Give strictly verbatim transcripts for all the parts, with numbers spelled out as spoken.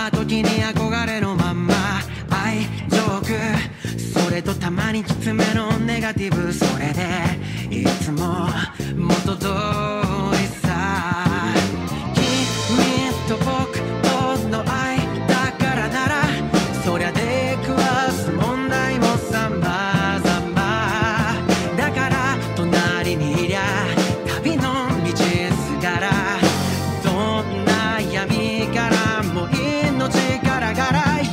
は時に憧れのまんま愛ジョーク、それとたまにきつめのネガティブ、それでいつも元通りさ。君と僕との愛だからなら、そりゃ出くわす問題も様々だから、隣にいりゃ旅の道すがら、どんな闇からも命からがら、yeah、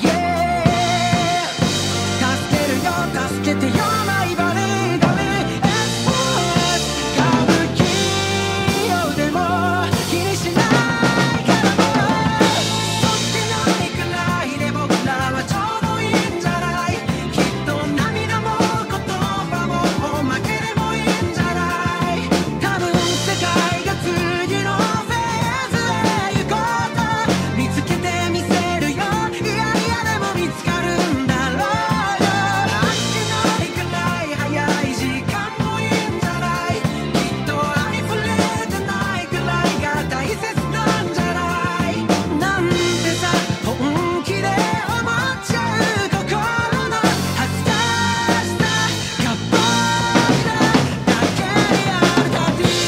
助けるよ助けてよマイバディダメ エスオーエス 歌舞伎よでも気にしないからも、そってないくらいで僕らはちょうどいいんじゃない、きっと涙も言葉もおまけでもいいんじゃない、多分世界が次のフェーズへ行こうと見つけてみせるよ、いやいやでも見つかるんだろうよ、飽きないくらい早い時間もいいんじゃない、きっとありふれてないくらいが大切なんじゃない、なんてさ本気で思っちゃう心の恥ずかしさが僕らだけにあるタトゥー、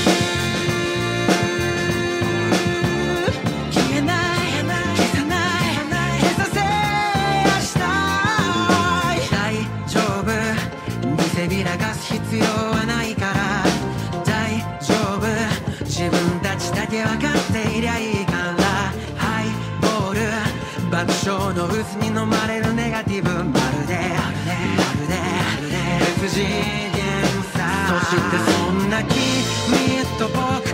消えない消さない消させやしたい、大丈夫見せびらかす必要はないから、大丈夫自分たちだけ分かっていりゃいいから、ハイボール爆笑の渦に飲まれるネガティブ、まるでまるで別次元さ、そしてそんな君と僕